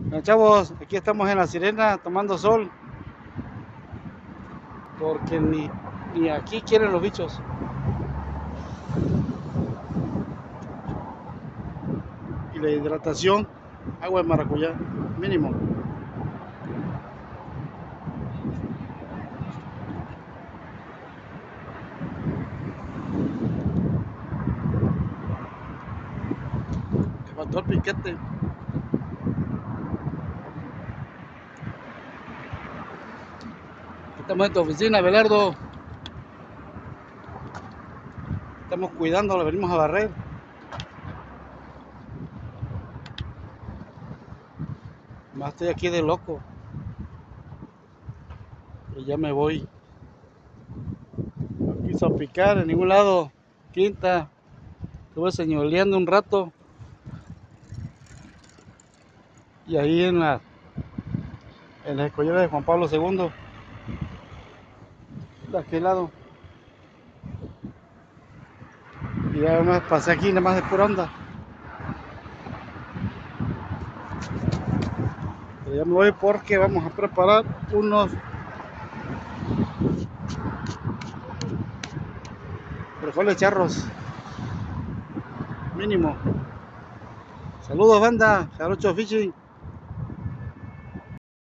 Bueno, chavos, aquí estamos en La Sirena tomando sol porque ni aquí quieren los bichos. Y la hidratación, agua de maracuyá, mínimo. Te faltó el piquete. Estamos en tu oficina, Belardo. Estamos cuidando, la venimos a barrer. Más estoy aquí de loco. Pero ya me voy. No quiso picar en ningún lado. Quinta. Estuve señoleando un rato. Y ahí en la escollera de Juan Pablo II. De aquel lado. Y ya me pasé aquí nada más de pura onda. Pero ya me voy porque vamos a preparar unos frijoles charros. Mínimo. Saludos, banda. Jarocho Fishing.